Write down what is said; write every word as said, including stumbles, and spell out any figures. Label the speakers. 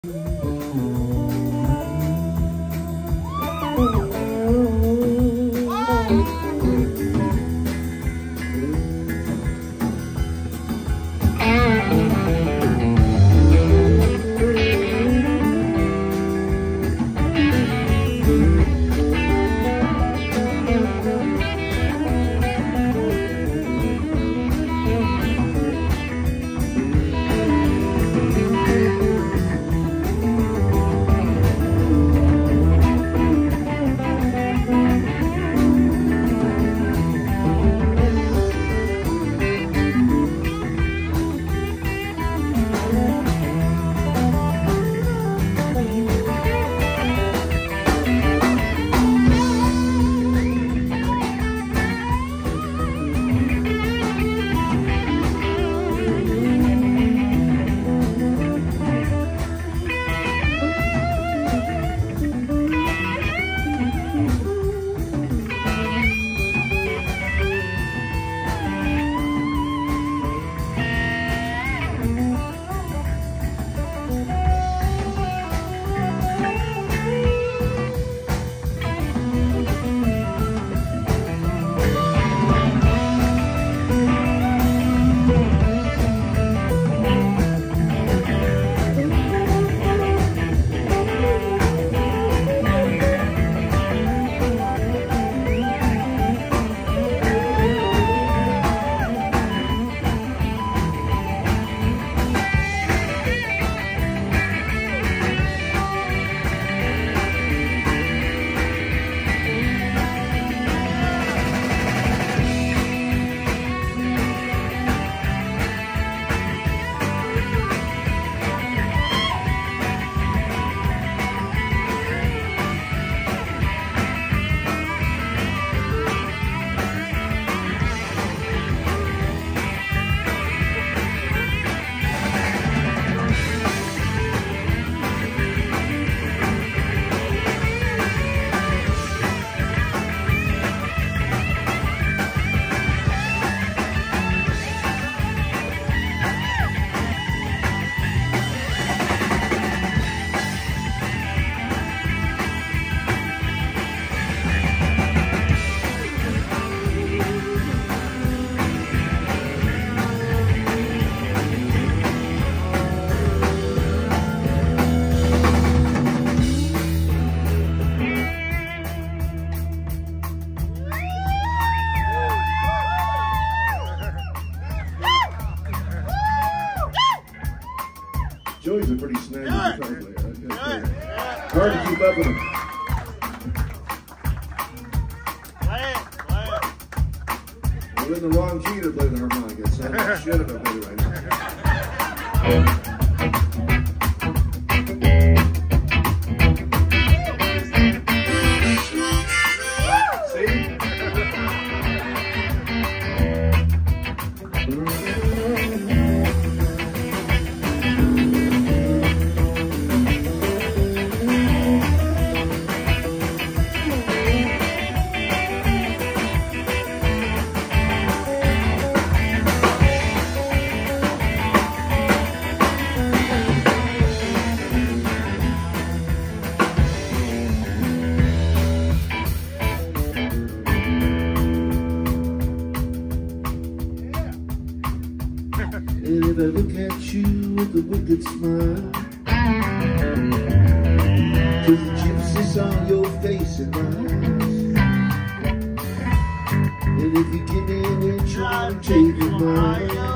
Speaker 1: Joey's a pretty snazzy guitar player. Hard to keep up with him.
Speaker 2: Play it, play it.
Speaker 1: I'm in the wrong key to play the harmonica, so I should have been playing right now.
Speaker 3: And if I look at you with a wicked smile, cause the gypsy's on your face and eyes, and if you give me an inch, I'll take your mind.